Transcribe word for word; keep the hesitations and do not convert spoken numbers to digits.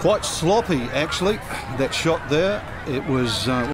quite sloppy, actually, that shot there. It was... Uh,